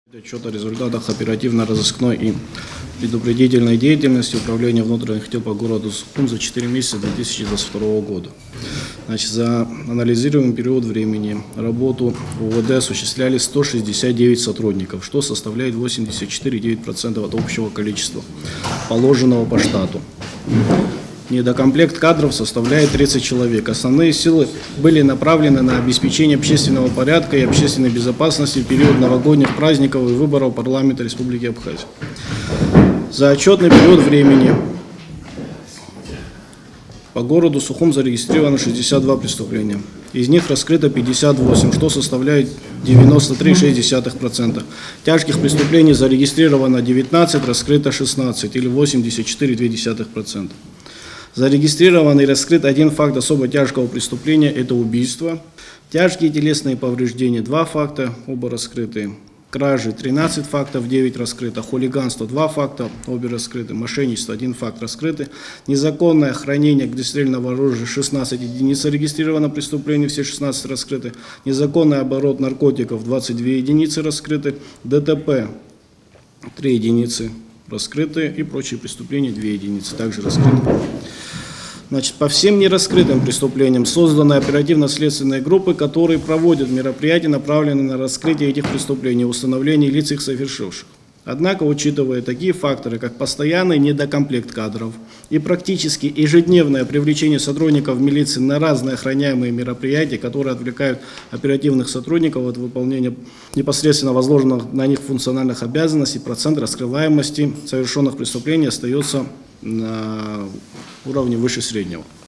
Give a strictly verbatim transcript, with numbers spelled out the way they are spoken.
Отчет о результатах оперативно-розыскной и предупредительной деятельности Управления внутренних дел по городу Сухум за четыре месяца две тысячи двадцать второго года. Значит, за анализируемый период времени работу УВД осуществляли сто шестьдесят девять сотрудников, что составляет восемьдесят четыре и девять десятых процента от общего количества, положенного по штату. Недокомплект кадров составляет тридцать человек. Основные силы были направлены на обеспечение общественного порядка и общественной безопасности в период новогодних праздников и выборов парламента Республики Абхазия. За отчетный период времени по городу Сухум зарегистрировано шестьдесят два преступления. Из них раскрыто пятьдесят восемь, что составляет девяносто три и шесть десятых процента. Тяжких преступлений зарегистрировано девятнадцать, раскрыто шестнадцать или восемьдесят четыре и две десятых процента. Зарегистрирован и раскрыт один факт особо тяжкого преступления – это убийство. Тяжкие телесные повреждения – два факта, оба раскрыты. Кражи – тринадцать фактов, девять раскрыто. Хулиганство – два факта, обе раскрыты. Мошенничество – один факт раскрыты. Незаконное хранение огнестрельного оружия – шестнадцать единиц зарегистрировано преступлений, все шестнадцать раскрыты. Незаконный оборот наркотиков – двадцать две единицы раскрыты. ДТП – три единицы раскрыты и прочие преступления две единицы также раскрыты. Значит, по всем нераскрытым преступлениям созданы оперативно-следственные группы, которые проводят мероприятия, направленные на раскрытие этих преступлений и установление лиц их совершивших. Однако, учитывая такие факторы, как постоянный недокомплект кадров и практически ежедневное привлечение сотрудников милиции на разные охраняемые мероприятия, которые отвлекают оперативных сотрудников от выполнения непосредственно возложенных на них функциональных обязанностей, процент раскрываемости совершенных преступлений остается на уровне выше среднего.